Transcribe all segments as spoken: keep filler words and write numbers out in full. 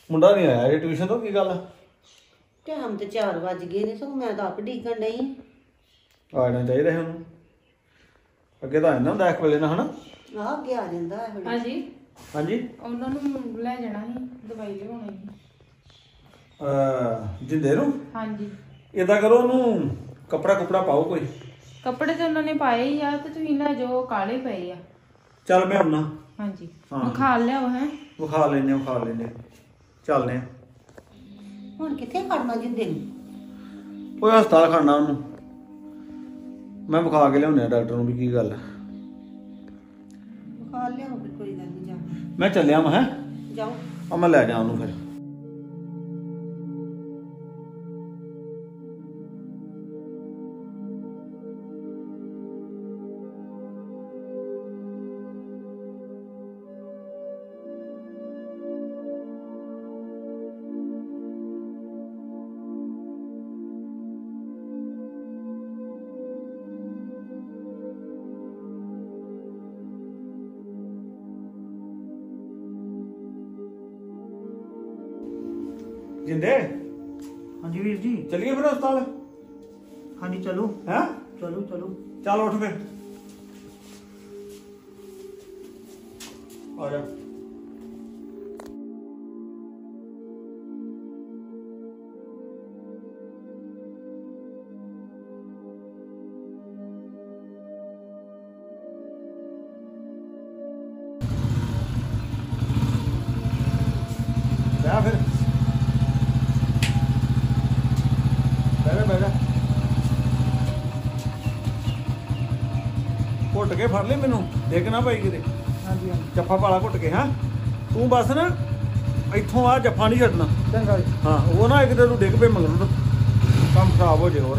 ਮੁੰਡਾ ਨਹੀਂ ਆਇਆ ਜੇ ਟਿਊਸ਼ਨ ਤੋਂ, ਕੀ ਗੱਲ ਆ? ਟਾਈਮ ਤੇ ਚਾਰ ਵੱਜ ਗਏ ਨੇ, ਸਗੋਂ ਮੈਂ ਤਾਂ ਆਪ ਡੀਕਣ ਨਹੀਂ ਆ ਜਾਣਾ ਚਾਹੀਦਾ ਸੀ ਉਹਨੂੰ, ਅੱਗੇ ਤਾਂ ਆਉਂਦਾ ਹੁੰਦਾ ਇੱਕ ਵੇਲੇ ਨਾਲ ਹਨਾ। ਆਹ ਅੱਗੇ ਆ ਜਾਂਦਾ ਹੈ। ਹਾਂਜੀ ਹਾਂਜੀ ਉਹਨਾਂ ਨੂੰ ਲੈ ਜਾਣਾ ਸੀ, ਦਵਾਈ ਲਿਆਉਣੀ ਸੀ। ਅਹ ਜਿੰਦੇ ਨੂੰ? ਹਾਂਜੀ ਏਦਾਂ ਕਰੋ ਉਹਨੂੰ ਕੱਪੜਾ ਕੁਪੜਾ ਪਾਓ ਕੋਈ। ਕੱਪੜੇ ਤੇ ਉਹਨਾਂ ਨੇ ਪਾਏ ਹੀ ਆ ਤੇ ਤੁਸੀਂ ਨਾ ਜੋ ਕਾਲੇ ਪਏ ਆ। ਚੱਲ ਮੈਂ ਆਉਣਾ। ਹਾਂਜੀ ਹਾਂ। ਵਿਖਾ ਲਿਆਓ ਹੈ। ਵਿਖਾ ਲੈਨੇ ਵਿਖਾ ਲੈਨੇ ਚੱਲਦੇ ਆ। ਹੁਣ ਕਿੱਥੇ ਖੜਨਾ ਜਿੰਦੇ ਨੂੰ? ਉਹ ਹਸਪਤਾਲ ਖੜਨਾ ਉਹਨੂੰ, ਮੈਂ ਵਿਖਾ ਕੇ ਲਿਆਉਂਦਾ ਡਾਕਟਰ ਨੂੰ ਵੀ ਕੀ ਗੱਲ ਹੈ। ਵਿਖਾ ਲਿਆਓ ਫਿਰ, ਕੋਈ ਗੱਲ ਨਹੀਂ, ਜਾਓ ਮੈਂ ਚੱਲਿਆ ਮੈਂ ਹੈ ਜਾਓ। ਆ ਮੈਂ ਲੈ ਜਾ ਉਹਨੂੰ ਫਿਰ। ਜਿੰਦੇ ਹਾਂਜੀ ਵੀਰ ਜੀ। ਚੱਲੀਏ ਫਿਰ ਹਸਪਤਾਲ? ਹਾਂਜੀ ਚਲੋ। ਹੈ ਚਲੋ ਚਲੋ। ਚੱਲ ਉੱਠ ਫਿਰ, ਆ ਜਾ। ਬਹਿ ਫਿਰ, ਬਹਿ ਜਾ ਬਹਿ ਜਾ। ਘੁੱਟ ਕੇ ਫੜ ਲਈ ਮੈਨੂੰ, ਡਿੱਗ ਨਾ ਪਈ ਕਿਤੇ। ਹਾਂਜੀ ਹਾਂਜੀ ਜੱਫਾ ਪਾਲਾ ਘੁੱਟ ਕੇ। ਹਾਂ ਤੂੰ ਬਸ ਨਾ ਇੱਥੋਂ ਆ ਜੱਫਾ ਨਹੀਂ ਛੱਡਣਾ। ਚੰਗਾ ਜੀ। ਹਾਂ ਉਹ ਨਾ ਇੱਕ ਦਿਨ ਨੂੰ ਡਿੱਗ ਪਏ ਮਗਰੋਂ, ਕੰਮ ਖਰਾਬ ਹੋ ਜੇ ਹੋਰ।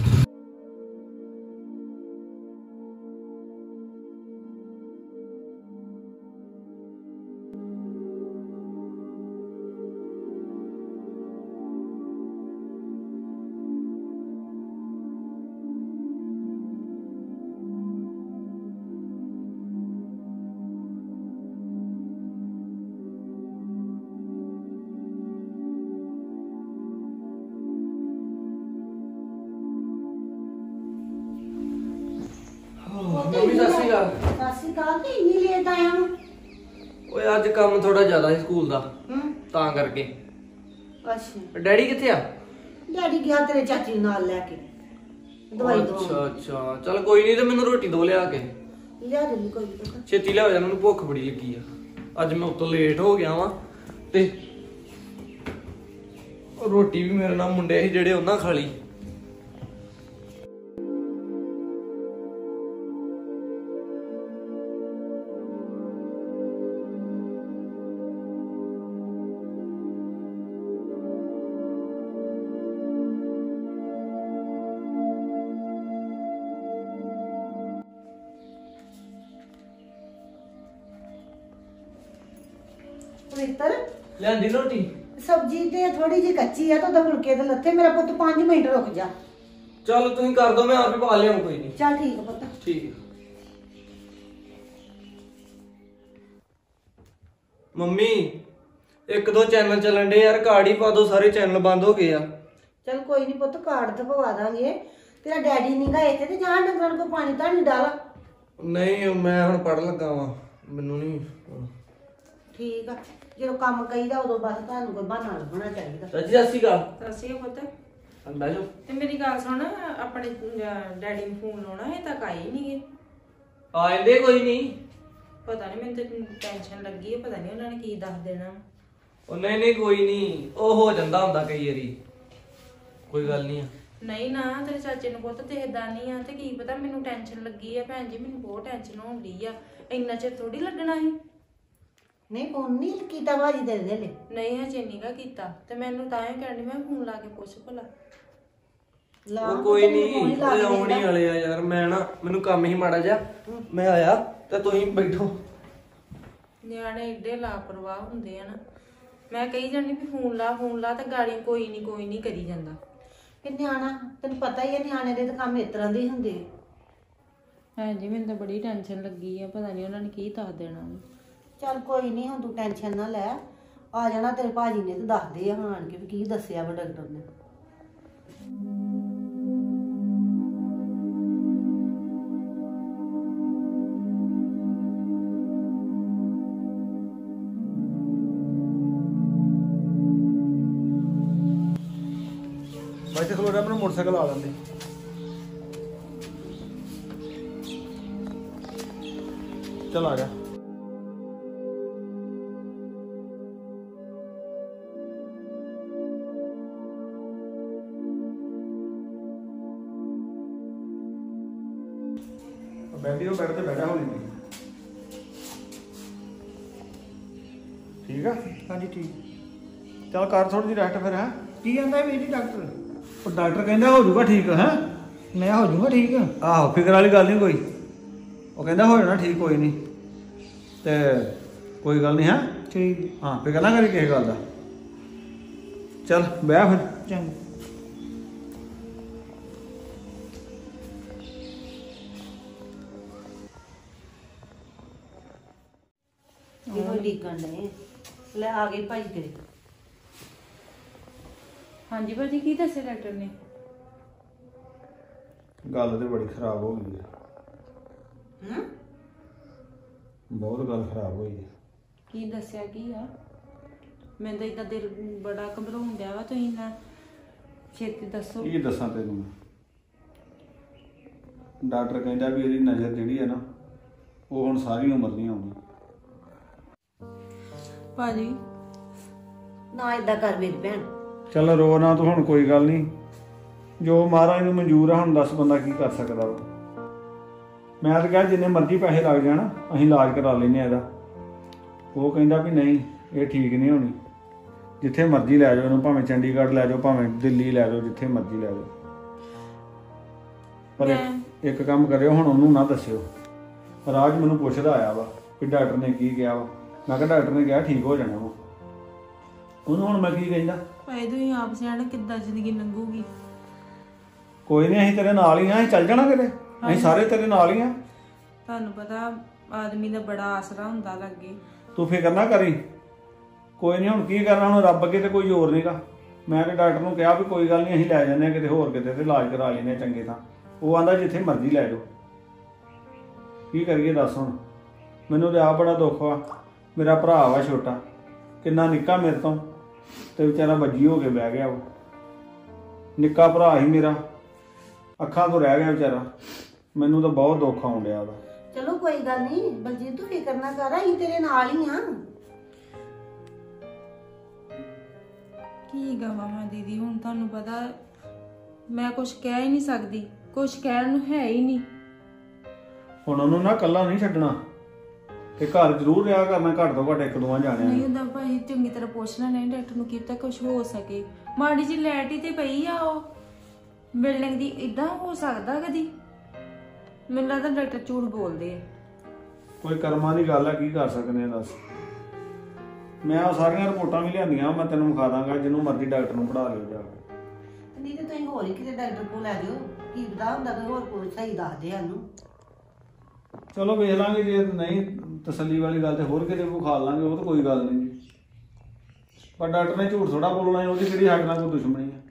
ਮੰਮੀ ਸਤਿ ਸ਼੍ਰੀ ਅਕਾਲ। ਸਤਿ ਸ਼੍ਰੀ ਅਕਾਲ। ਤੇ ਇੰਨੀ ਲੇਟ ਆਇਆ ਵਾਂ? ਓਏ ਅੱਜ ਕੰਮ ਥੋੜਾ ਜ਼ਿਆਦਾ ਸੀ ਸਕੂਲ ਦਾ, ਹੂੰ। ਤਾਂ ਕਰਕੇ। ਅੱਛਾ। ਡੈਡੀ ਕਿੱਥੇ ਆ? ਡੈਡੀ ਗਿਆ ਤੇਰੇ ਚਾਚੀ ਨੂੰ ਨਾਲ ਲੈ ਕੇ ਦਵਾਈ ਦਵਾਉਣ। ਅੱਛਾ ਅੱਛਾ ਚੱਲ ਕੋਈ ਨਹੀਂ, ਤੇ ਮੈਨੂੰ ਰੋਟੀ ਦੋ ਲਿਆ ਕੇ। ਲਿਆ ਦੇ ਕੋਈ ਪਤਾ। ਛੇਤੀ ਲਿਆ ਜਾ, ਮੈਨੂੰ ਭੁੱਖ ਬੜੀ ਲੱਗੀ ਆ। ਅੱਜ ਮੈਂ ਉੱਤੋਂ ਲੇਟ ਹੋ ਗਿਆ ਵਾਂ ਤੇ ਰੋਟੀ ਵੀ ਮੇਰੇ ਨਾਲ ਮੁੰਡੇ ਸੀ ਜਿਹੜੇ ਉਹਨਾਂ ਖਾ ਲਈ। ਪਵਿੱਤਰ ਲਿਆਂਦੀ ਰੋਟੀ? ਸਬਜ਼ੀ ਤੇ ਥੋੜੀ ਜਿਹੀ ਕੱਚੀ ਆ ਤਾਂ ਉਹਦਾ ਫੁਲਕੇ ਤੇ ਲੱਥੇ। ਮੇਰਾ ਪੁੱਤ ਪੰਜ ਮਿੰਟ ਰੁਕ ਜਾ। ਚਲ ਤੁਸੀਂ ਕਰ ਦੋ, ਮੈਂ ਆਪੇ ਪਾ ਲਿਆਉਂ, ਕੋਈ ਨਹੀਂ। ਚੱਲ ਠੀਕ ਆ ਪੁੱਤ। ਠੀਕ ਹੈ। ਮੰਮੀ ਇੱਕ ਦੋ ਚੈਨਲ ਚੱਲਣ ਡੇ ਯਾਰ, ਕਾਰਡ ਹੀ ਪਾ ਦੋ, ਸਾਰੇ ਚੈਨਲ ਬੰਦ ਹੋ ਗਏ ਆ। ਚੱਲ ਕੋਈ ਨਹੀਂ ਪੁੱਤ, ਕਾਰਡ ਤੇ ਪਵਾ ਦਾਂਗੇ। ਤੇਰਾ ਡੈਡੀ ਨੀਗਾ ਇੱਥੇ ਤੇ ਜਾਂ ਡੰਗਰਾਂ ਕੋ ਪਾਣੀ ਤਾਂ ਨਹੀਂ ਡਾਲਾ। ਨਹੀਂ ਮੈਂ ਹੁਣ ਪੜ੍ਹਨ ਲੱਗਾ ਵਾਂ, ਮੈਨੂੰ ਨਹੀਂ। ਠੀਕ ਆ, ਜਦੋਂ ਕੰਮ ਕਰੀਦਾ ਉਦੋਂ ਬਸ ਤੁਹਾਨੂੰ ਕੋਈ ਬਹਾਨਾ ਲੱਭਣਾ ਚਾਹੀਦਾ। ਚਾਚੀ ਸਤਿ ਸ਼੍ਰੀ ਅਕਾਲ। ਸਤਿ ਸ਼੍ਰੀ ਅਕਾਲ ਪੁੱਤ। ਅੰਦਾ ਜੋ ਤੇ ਮੇਰੀ ਗੱਲ ਸੁਣ, ਆਪਣੇ ਡੈਡੀ ਨੂੰ ਫੋਨ ਲਾਉਣਾ ਹੈ, ਤਾਂ ਆਏ ਨਹੀਂਗੇ। ਆ ਜਾਂਦੇ, ਕੋਈ ਨਹੀਂ। ਪਤਾ ਨਹੀਂ, ਮੈਨੂੰ ਤੇ ਟੈਨਸ਼ਨ ਲੱਗੀ ਹੈ, ਪਤਾ ਨਹੀਂ ਉਹਨਾਂ ਨੇ ਕੀ ਦੱਸ ਦੇਣਾ। ਉਹ ਨਹੀਂ ਨਹੀਂ ਕੋਈ ਨਹੀਂ, ਉਹ ਹੋ ਜਾਂਦਾ ਹੁੰਦਾ ਕਈ ਵਾਰੀ, ਕੋਈ ਗੱਲ ਨਹੀਂ ਆ। ਨਹੀਂ ਨਾ, ਤੇਰੇ ਚਾਚੇ ਨੂੰ ਪੁੱਤ ਦੇਖਦਾ ਨਹੀਂ ਆ, ਤੇ ਕੀ ਪਤਾ, ਮੈਨੂੰ ਟੈਨਸ਼ਨ ਲੱਗੀ ਆ ਭੈਣ ਜੀ, ਮੈਨੂੰ ਬਹੁਤ ਟੈਨਸ਼ਨ ਹੋਣ ਡਈ ਆ। ਇੰਨਾ ਚਿਰ ਥੋੜੀ ਲੱਗਣਾ ਸੀ। ਨਹੀਂ ਫੋਨ ਨਹੀਂ ਕੀਤਾ ਭਾਜੀ ਦੇ ਦੇ ਲੈ। ਨਹੀਂ ਹਜੇ ਨੀਗਾ ਕੀਤਾ, ਤੇ ਮੈਨੂੰ ਤਾਂ ਇਹ ਕਹਿੰਦੀ ਮੈਂ ਫੋਨ ਲਾ ਕੇ ਪੁੱਛ ਭਲਾ। ਲਾ ਉਹ ਕੋਈ ਨਹੀਂ, ਉਹ ਆਉਣੀ ਵਾਲੇ ਆ ਯਾਰ। ਮੈਂ ਨਾ, ਮੈਨੂੰ ਕੰਮ ਹੀ ਮਾੜਾ ਜਿਹਾ, ਮੈਂ ਆਇਆ ਤੇ ਤੁਸੀਂ ਬੈਠੋ। ਨਿਆਣੇ ਏਡੇ ਲਾਪਰਵਾਹ ਹੁੰਦੇ ਆ ਨਾ। ਮੈਂ ਕਹੀ ਜਾਂਦੀ ਵੀ ਫੋਨ ਲਾ ਫੋਨ ਲਾ, ਤੇ ਗਾੜੀ ਕੋਈ ਨਹੀਂ ਕੋਈ ਨਹੀਂ ਕਰੀ ਜਾਂਦਾ। ਕਿ ਨਿਆਣਾ ਤੈਨੂੰ ਪਤਾ ਹੀ ਹੈ, ਨਿਆਣੇ ਦੇ ਤਾਂ ਕੰਮ ਇਸ ਤਰ੍ਹਾਂ ਦੇ ਹੀ ਹੁੰਦੇ। ਭੈਣ ਜੀ ਮੈਨੂੰ ਤਾਂ ਬੜੀ ਟੈਨਸ਼ਨ ਲੱਗੀ ਆ, ਪਤਾ ਨਹੀਂ ਉਹਨਾਂ ਨੇ ਕੀ ਦੱਸ ਦੇਣਾ। ਚੱਲ ਕੋਈ ਨਹੀਂ, ਹੁਣ ਤੂੰ ਟੈਨਸ਼ਨ ਨਾ ਲੈ। ਆ ਜਾਣਾ ਤੇਰੇ ਭਾਜੀ ਨੇ ਤੇ ਦੱਸਦੇ ਆ ਹਾਂ ਕਿ ਵੀ ਕੀ ਦੱਸਿਆ ਵਾ ਡਾਕਟਰ ਨੇ। ਬਾਈ ਤੇ ਖਲੋ ਰਿਹਾ ਮੈਨੂੰ ਮੋਟਰਸਾਈਕਲ ਆ ਲੈਂਦੇ। ਚਲ ਆ ਗਿਆ। ਬੈਠੀ ਉਹ ਬੈਠ ਤੇ ਬੈਠਾ ਹੋ ਜਾਂਦੀ ਠੀਕ ਆ। ਹਾਂਜੀ ਠੀਕ। ਚਲ ਕਰ ਥੋੜੀ ਜਿਹੀ ਰੈਸਟ ਫਿਰ ਹੈ। ਕੀ ਕਹਿੰਦਾ ਵੀਰ ਜੀ ਡਾਕਟਰ? ਉਹ ਡਾਕਟਰ ਕਹਿੰਦਾ ਹੋ ਜਾਊਗਾ ਠੀਕ ਹੈ। ਮੈਂ ਹੋ ਜਾਊਗਾ ਠੀਕ। ਆਹੋ ਫਿਕਰ ਵਾਲੀ ਗੱਲ ਨਹੀਂ ਕੋਈ। ਉਹ ਕਹਿੰਦਾ ਹੋ ਜਾਣਾ ਠੀਕ ਕੋਈ ਨਹੀਂ ਤੇ ਕੋਈ ਗੱਲ ਨਹੀਂ ਹੈ। ਠੀਕ। ਹਾਂ ਫਿਕਰ ਨਾ ਕਰੀ ਕਿਸੇ ਗੱਲ ਦਾ। ਚੱਲ ਬਹਿ ਫਿਰ। ਚੰਗਾ। ਇਹੋ ਡੀਕਣ ਨੇ ਲੈ ਆ ਗਏ ਭਾਈ ਤੇਰੇ। ਹਾਂਜੀ ਭਾਜੀ ਕੀ ਦੱਸਿਆ ਡਾਕਟਰ ਨੇ? ਗੱਲ ਤੇ ਬੜੀ ਖਰਾਬ ਹੋ ਗਈ ਹੈ। ਹੂੰ ਬਹੁਤ ਗੱਲ ਖਰਾਬ ਹੋਈ ਹੈ। ਕੀ ਦੱਸਿਆ ਕੀ ਆ? ਮੈਨੂੰ ਤਾਂ ਇਦਾਂ ਦਿਲ ਬੜਾ ਘਬਰਾਉਣ ਡਿਆ ਵਾ, ਤੁਸੀਂ ਨਾ ਛੇਤੀ ਦੱਸੋ। ਕੀ ਦੱਸਾਂ ਤੈਨੂੰ ਮੈਂ? ਡਾਕਟਰ ਕਹਿੰਦਾ ਵੀ ਇਹਦੀ ਨਜ਼ਰ ਜਿਹੜੀ ਹੈ ਨਾ ਉਹ ਹੁਣ ਸਾਰੀ ਉਮਰ ਨਹੀਂ ਆਉਣੀ। ਭਾਜੀ ਨਾ ਏਦਾਂ ਕਰ ਮੇਰੀ ਭੈਣ। ਚੱਲ ਰੋ ਨਾ ਤੂੰ, ਹੁਣ ਕੋਈ ਗੱਲ ਨਹੀਂ। ਜੋ ਮਹਾਰਾਜ ਨੂੰ ਮਨਜ਼ੂਰ ਆ, ਹੁਣ ਦੱਸ ਬੰਦਾ ਕੀ ਕਰ ਸਕਦਾ ਵਾ। ਮੈਂ ਤਾਂ ਕਿਹਾ ਜਿੰਨੇ ਮਰਜ਼ੀ ਪੈਸੇ ਲੱਗ ਜਾਣ ਅਸੀਂ ਇਲਾਜ ਕਰਾ ਲੈਂਦੇ ਹਾਂ ਇਹਦਾ। ਉਹ ਕਹਿੰਦਾ ਵੀ ਨਹੀਂ ਇਹ ਠੀਕ ਨਹੀਂ ਹੋਣੀ, ਜਿੱਥੇ ਮਰਜ਼ੀ ਲੈ ਜਾਓ ਇਹਨੂੰ, ਭਾਵੇਂ ਚੰਡੀਗੜ੍ਹ ਲੈ ਜਾਓ ਭਾਵੇਂ ਦਿੱਲੀ ਲੈ ਜਾਓ, ਜਿੱਥੇ ਮਰਜ਼ੀ ਲੈ ਜਾਓ। ਪਰ ਇੱਕ- ਇੱਕ ਕੰਮ ਕਰਿਓ, ਹੁਣ ਉਹਨੂੰ ਨਾ ਦੱਸਿਓ। ਰਾਜ ਮੈਨੂੰ ਪੁੱਛਦਾ ਆਇਆ ਵਾ ਕਿ ਡਾਕਟਰ ਨੇ ਕੀ ਕਿਹਾ ਵਾ। ਮੈਂ ਕਿਹਾ ਡਾਕਟਰ ਨੇ ਕਿਹਾ ਠੀਕ ਹੋ ਜਾਣਾ ਵਾ। ਉਹਨੂੰ ਹੁਣ ਮੈਂ ਕੀ ਕਹਿੰਦਾ? ਭਾਈ ਤੁਸੀਂ ਆਪ ਸਿਆਣਾ ਕਿੱਦਾਂ ਜ਼ਿੰਦਗੀ ਲੰਘੂਗੀ। ਕੋਈ ਨਹੀਂ ਅਸੀਂ ਤੇਰੇ ਨਾਲ ਹੀ ਆ, ਅਸੀਂ ਚੱਲ ਜਾਣਾ ਕਿਤੇ, ਅਸੀਂ ਸਾਰੇ ਤੇਰੇ ਨਾਲ ਹੀ ਆ। ਤੁਹਾਨੂੰ ਪਤਾ ਆਦਮੀ ਦਾ ਬੜਾ ਆਸਰਾ ਹੁੰਦਾ ਲੱਗੇ। ਤੂੰ ਫਿਕਰ ਨਾ ਕਰੀ, ਕੋਈ ਨਹੀਂ। ਹੁਣ ਕੀ ਕਰਨਾ, ਹੁਣ ਰੱਬ ਅੱਗੇ ਤੇ ਕੋਈ ਜ਼ੋਰ ਨਹੀਂਗਾ। ਮੈਂ ਤੇ ਡਾਕਟਰ ਨੂੰ ਕਿਹਾ ਵੀ ਕੋਈ ਗੱਲ ਨਹੀਂ ਅਸੀਂ ਲੈ ਜਾਂਦੇ ਹਾਂ ਕਿਤੇ ਹੋਰ, ਕਿਤੇ ਤੇ ਇਲਾਜ ਕਰਾ ਲੈਂਦੇ ਹਾਂ ਚੰਗੇ ਥਾਂ। ਉਹ ਆਂਦਾ ਜਿੱਥੇ ਮਰਜ਼ੀ ਲੈ ਜਾਓ। ਕੀ ਕਰੀਏ ਦੱਸ ਹੁਣ? ਮੈਨੂੰ ਤੇ ਆਪ ਬੜਾ ਦੁੱਖ ਵਾ। ਮੇਰਾ ਭਰਾ ਵਾ ਛੋਟਾ, ਕਿੰਨਾ ਨਿੱਕਾ ਮੇਰੇ ਤੋਂ, ਤੇ ਵਿਚਾਰਾ ਬੱਜੀ ਹੋ ਕੇ ਬਹਿ ਗਿਆ। ਉਹ ਨਿੱਕਾ ਭਰਾ ਹੀ ਮੇਰਾ, ਅੱਖਾਂ ਤੋਂ ਰਹਿ ਗਿਆ ਵਿਚਾਰਾ। ਮੈਨੂੰ ਤਾਂ ਬਹੁਤ ਦੁੱਖ ਆਉਣ ਡਿਆ ਉਹਦਾ। ਚਲੋ ਕੋਈ ਗੱਲ ਨਹੀਂ ਬਲਜੀਤ, ਤੂੰ ਫਿਕਰ ਨਾ ਕਰ, ਅਸੀਂ ਤੇਰੇ ਨਾਲ ਹੀ ਆ। ਕੀ ਕਹਾਂ ਮੈਂ ਦੀਦੀ, ਹੁਣ ਤੁਹਾਨੂੰ ਪਤਾ ਮੈਂ ਕੁਝ ਕਹਿ ਹੀ ਨਹੀਂ ਸਕਦੀ, ਕੁਝ ਕਹਿਣ ਨੂੰ ਹੈ ਹੀ ਨਹੀਂ। ਹੁਣ ਉਹਨੂੰ ਨਾ ਇਕੱਲਾ ਨਹੀਂ ਛੱਡਣਾ, ਤੇ ਘਰ ਜ਼ਰੂਰ ਰਿਹਾ ਕਰਨਾ, ਘੱਟ ਤੋਂ ਘੱਟ ਇੱਕ ਦੋਵਾਂ ਜਾਣਿਆਂ ਨਹੀਂ ਨੇ। ਹੁੰਦਾ ਭਾਈ, ਚੰਗੀ ਤਰ੍ਹਾਂ ਪੁੱਛਣਾ ਨਹੀਂ ਡਾਕਟਰ ਨੂੰ, ਕੀਤਾ ਕੁਝ ਹੋ ਸਕੇ। ਮਾੜੀ ਜੀ ਲੈਟ ਹੀ ਤੇ ਪਈ ਆ, ਉਹ ਬਿਲਡਿੰਗ ਦੀ, ਇਦਾਂ ਹੋ ਸਕਦਾ ਕਦੀ? ਮੈਨੂੰ ਲੱਗਦਾ ਡਾਕਟਰ ਝੂਠ ਬੋਲਦੇ ਆ। ਕੋਈ ਕਰਮਾਂ ਦੀ ਗੱਲ ਆ, ਕੀ ਕਰ ਸਕਦੇ ਆ ਦੱਸ। ਮੈਂ ਉਹ ਸਾਰੀਆਂ ਰਿਪੋਰਟਾਂ ਵੀ ਲਿਆਂਦੀਆਂ, ਮੈਂ ਤੈਨੂੰ ਵਿਖਾ ਦਾਂਗਾ, ਜਿਹਨੂੰ ਮਰਜ਼ੀ ਡਾਕਟਰ ਨੂੰ ਪੜ੍ਹਾ ਲਿਓ ਜਾ ਕੇ। ਨਹੀਂ ਤੇ ਤੁਸੀਂ ਹੋਰ ਹੀ ਕਿਤੇ ਡਾਕਟਰ ਕੋਲ ਲੈ ਜਾਓ, ਕੀ ਪਤਾ ਹੁੰਦਾ ਕੋਈ ਹੋਰ ਕੋਈ ਸਹੀ ਦੱਸਦੇ ਸਾਨੂੰ। ਚਲੋ ਵੇਖ ਲਾਂਗੇ, ਜੇ ਨਹੀਂ ਤਸੱਲੀ ਵਾਲੀ ਗੱਲ ਤੇ ਹੋਰ ਕਿਤੇ ਵਿਖਾ ਲਾਂਗੇ, ਉਹ ਤਾਂ ਕੋਈ ਗੱਲ ਨਹੀਂ ਜੀ। ਪਰ ਡਾਕਟਰ ਨੇ ਝੂਠ ਥੋੜਾ ਬੋਲਣਾ ਹੈ, ਉਹਦੀ ਕਿਹੜੀ ਸਾਡੇ ਨਾਲ ਕੋਈ ਦੁਸ਼ਮਣੀ ਹੈ।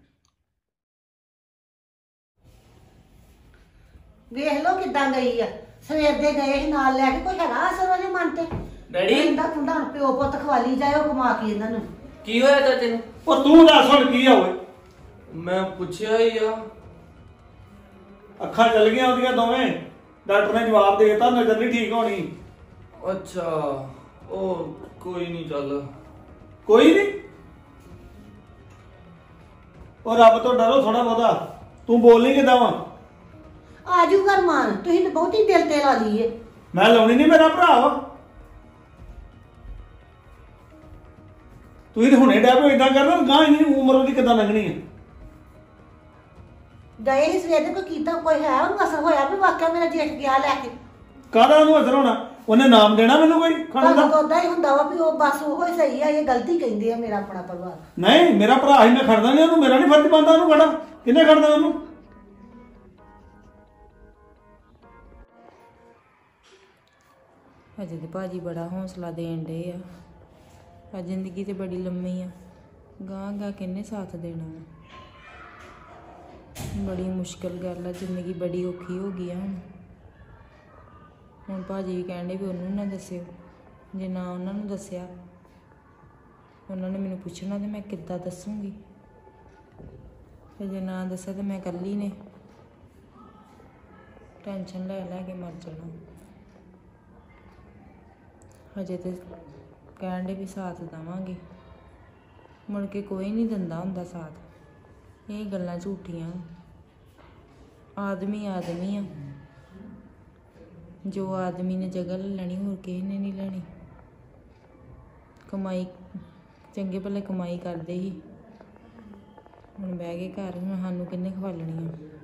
ਵੇਖ ਲਓ ਕਿੱਦਾਂ ਗਈ ਆ, ਸਵੇਰ ਦੇ ਗਏ ਸੀ ਨਾਲ ਲੈ ਕੇ, ਕੋਈ ਹੈਗਾ ਅਸਰ ਉਹਦੇ ਮਨ ਤੇ? ਡੈਡੀ ਇਹਦਾ ਕੁੰਡਾ ਪਿਓ ਪੁੱਤ ਖਵਾਲੀ ਜਾਇਓ ਕਮਾ ਕੇ ਇਹਨਾਂ ਨੂੰ। ਕੀ ਹੋਇਆ ਚਾਚੇ ਨੂੰ? ਉਹ ਤੂੰ ਦੱਸ ਹੁਣ ਕੀ ਆ ਓਏ? ਮੈਂ ਪੁੱਛਿਆ ਹੀ ਆ। ਅੱਖਾਂ ਚੱਲ ਗਈਆਂ ਉਹਦੀਆਂ ਦੋਵੇਂ, ਡਾਕਟਰ ਨੇ ਜਵਾਬ ਦੇ ਦਿੱਤਾ ਨਜ਼ਰ ਨਹੀਂ ਠੀਕ ਹੋਣੀ। ਅੱਛਾ, ਉਹ ਕੋਈ ਨਹੀਂ, ਚੱਲ ਕੋਈ ਨਹੀਂ, ਉਹ ਰੱਬ ਤੋਂ ਡਰੋ ਥੋੜਾ ਬਹੁਤਾ। ਤੂੰ ਬੋਲਣੀ ਕਿੱਦਾਂ ਵਾ? ਆਜੂ ਘਰ ਮਾਨ, ਤੁਸੀਂ ਤਾਂ ਬਹੁਤੀ ਦਿਲ ਤੇ ਲਾ ਲਈਏ। ਮੈਂ ਲਾਉਣੀ ਨਹੀਂ, ਮੇਰਾ ਭਰਾ ਵਾ। ਤੁਸੀਂ ਤੇ ਹੁਣੇ ਡੈ ਪੋ ਇਦਾਂ ਕਰਨਾ, ਗਾਂ ਇੰਨੀ ਉਮਰ ਉਹਦੀ ਕਿੱਦਾਂ ਲੰਘਣੀ ਹੈ। ਗਏ ਸੀ ਸਵੇਰ ਦੇ, ਕੋਈ ਕੀਤਾ ਕੋਈ ਹੈ ਉਹਨੂੰ ਅਸਰ ਹੋਇਆ ਵੀ ਵਾਕਿਆ ਮੇਰਾ ਜੇਠ ਗਿਆ ਲੈ ਕੇ? ਕਾਹਦਾ ਉਹਨੂੰ ਅਸਰ ਹੋਣਾ? ਉਹਨੇ ਨਾਮ ਦੇਣਾ ਮੈਨੂੰ ਕੋਈ ਖਾਣੇ ਤੁਹਾਨੂੰ ਦਾ? ਤਾਂ ਉਦਾਂ ਹੀ ਹੁੰਦਾ ਵਾ ਵੀ ਉਹ ਬਸ ਉਹ ਹੀ ਸਹੀ ਆ, ਇਹ ਗਲਤੀ ਕਹਿੰਦੇ ਆ ਮੇਰਾ ਆਪਣਾ ਪਰਿਵਾਰ। ਨਹੀਂ, ਮੇਰਾ ਭਰਾ ਹੀ, ਮੈਂ ਖੜਦਾ ਨਹੀਂ ਉਹਨੂੰ, ਮੇਰਾ ਨਹੀਂ ਫਰਜ਼ ਬਣਦਾ ਉਹਨੂੰ ਖੜਾ। ਕਿੰਨੇ ਖੜਦਾ ਉਹਨੂੰ? ਹਜੇ ਤੇ ਭਾਜੀ ਬੜਾ ਹੌਸਲਾ ਦੇਣ ਡੇ ਆ। ਆ ਜ਼ਿੰਦਗੀ ਤੇ ਬੜੀ ਲੰਮੀ ਆ, ਗਾਂ ਗਾਂ ਕਿੰਨੇ ਸਾਥ ਦੇਣਾ ਵਾ। ਬੜੀ ਮੁਸ਼ਕਿਲ ਗੱਲ ਆ, ਜ਼ਿੰਦਗੀ ਬੜੀ ਔਖੀ ਹੋ ਗਈ ਆ ਹੁਣ। ਹੁਣ ਭਾਜੀ ਵੀ ਕਹਿੰਦੇ ਵੀ ਉਹਨੂੰ ਨਾ ਦੱਸਿਓ, ਜੇ ਨਾ ਉਹਨਾਂ ਨੂੰ ਦੱਸਿਆ ਉਹਨਾਂ ਨੇ ਮੈਨੂੰ ਪੁੱਛਣਾ ਤੇ ਮੈਂ ਕਿੱਦਾਂ ਦੱਸੂਗੀ, ਤੇ ਜੇ ਨਾ ਦੱਸਿਆ ਤਾਂ ਮੈਂ ਇਕੱਲੀ ਨੇ ਟੈਨਸ਼ਨ ਲੈ ਲੈ ਕੇ ਮਰ ਜਾਣਾ। ਹਜੇ ਤੇ ਕਹਿਣ ਦੇ ਵੀ ਸਾਥ ਦੇਵਾਂਗੇ, ਮੁੜ ਕੇ ਕੋਈ ਨਹੀਂ ਦਿੰਦਾ ਹੁੰਦਾ ਸਾਥ। ਇਹ ਗੱਲਾਂ ਝੂਠੀਆਂ। ਆਦਮੀ ਆਦਮੀ ਆ, ਜੋ ਆਦਮੀ ਨੇ ਜਗ੍ਹਾ ਲੈ ਲੈਣੀ ਹੋਰ ਕਿਸੇ ਨੇ ਨਹੀਂ ਲੈਣੀ। ਕਮਾਈ ਚੰਗੇ ਭਲੇ ਕਮਾਈ ਕਰਦੇ ਸੀ, ਹੁਣ ਬਹਿ ਗਏ ਘਰ, ਹੁਣ ਸਾਨੂੰ ਕਿੰਨੇ ਖਵਾਲਣੀ ਆ।